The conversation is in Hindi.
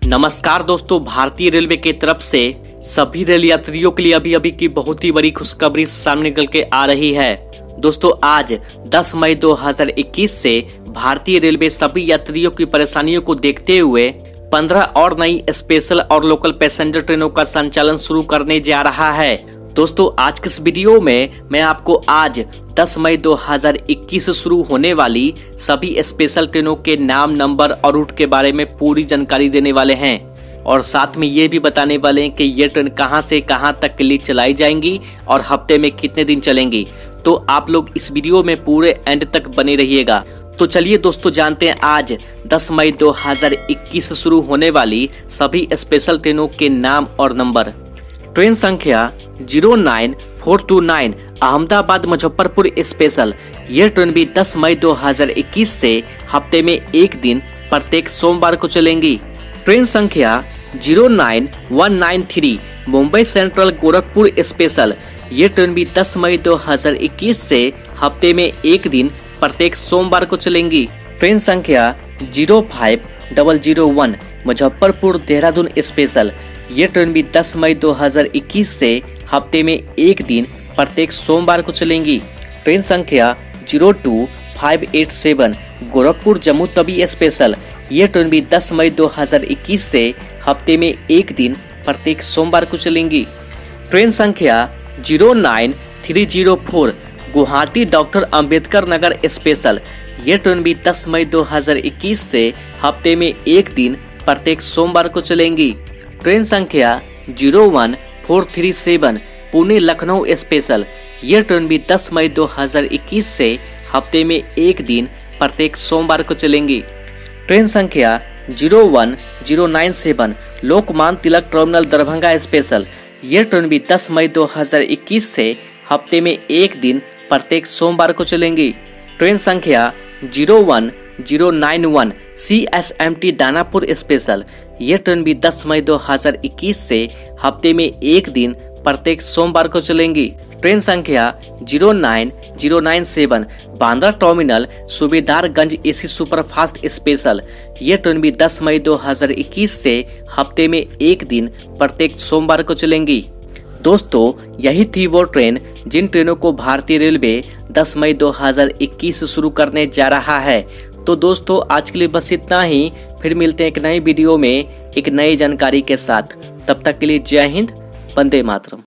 नमस्कार दोस्तों, भारतीय रेलवे की तरफ से सभी रेल यात्रियों के लिए अभी की बहुत ही बड़ी खुशखबरी सामने निकल के आ रही है। दोस्तों आज 10 मई 2021 से भारतीय रेलवे सभी यात्रियों की परेशानियों को देखते हुए 15 और नई स्पेशल और लोकल पैसेंजर ट्रेनों का संचालन शुरू करने जा रहा है। दोस्तों आज के इस वीडियो में मैं आपको आज 10 मई 2021 से शुरू होने वाली सभी स्पेशल ट्रेनों के नाम, नंबर और रूट के बारे में पूरी जानकारी देने वाले हैं और साथ में ये भी बताने वाले हैं कि ये ट्रेन कहां से कहां तक के लिए चलाई जाएंगी और हफ्ते में कितने दिन चलेंगी। तो आप लोग इस वीडियो में पूरे एंड तक बने रहिएगा। तो चलिए दोस्तों जानते हैं आज 10 मई 2021 से शुरू होने वाली सभी स्पेशल ट्रेनों के नाम और नंबर। ट्रेन संख्या 09429 अहमदाबाद मुजफ्फरपुर स्पेशल। यह ट्रेन भी 10 मई 2021 से हफ्ते में एक दिन प्रत्येक सोमवार को चलेंगी। ट्रेन संख्या 09193 मुंबई सेंट्रल गोरखपुर स्पेशल। यह ट्रेन भी 10 मई 2021 से हफ्ते में एक दिन प्रत्येक सोमवार को चलेंगी। ट्रेन संख्या 05001 मुजफ्फरपुर देहरादून स्पेशल। ये ट्रेन भी 10 मई 2021 से हफ्ते में एक दिन प्रत्येक सोमवार को चलेंगी। ट्रेन संख्या 02587 गोरखपुर जम्मू तवी स्पेशल। ये ट्रेन भी 10 मई 2021 से हफ्ते में एक दिन प्रत्येक सोमवार को चलेंगी। ट्रेन संख्या 09304 गुवाहाटी डॉक्टर अंबेडकर नगर स्पेशल। ये ट्रेन भी 10 मई 2021 से हफ्ते में एक दिन प्रत्येक सोमवार को चलेंगी। ट्रेन संख्या 01437 पुणे लखनऊ स्पेशल। यह ट्रेन भी 10 मई 2021 से हफ्ते में एक दिन प्रत्येक सोमवार को चलेंगी। ट्रेन संख्या 01097 लोकमान्य तिलक टर्मिनल दरभंगा स्पेशल। यह ट्रेन भी 10 मई 2021 से हफ्ते में एक दिन प्रत्येक सोमवार को चलेंगी। ट्रेन संख्या 01091 CSMT दानापुर स्पेशल। यह ट्रेन भी 10 मई 2021 से हफ्ते में एक दिन प्रत्येक सोमवार को चलेंगी। ट्रेन संख्या 09097 Bandra terminal Subedarganj AC superfast special. यह ट्रेन भी 10 मई 2021 से हफ्ते में एक दिन प्रत्येक सोमवार को चलेंगी। दोस्तों यही थी वो ट्रेन जिन ट्रेनों को भारतीय रेलवे 10 मई 2021 से शुरू करने जा रहा है। तो दोस्तों आज के लिए बस इतना ही। फिर मिलते हैं एक नई वीडियो में एक नई जानकारी के साथ। तब तक के लिए जय हिंद, वंदे मातरम।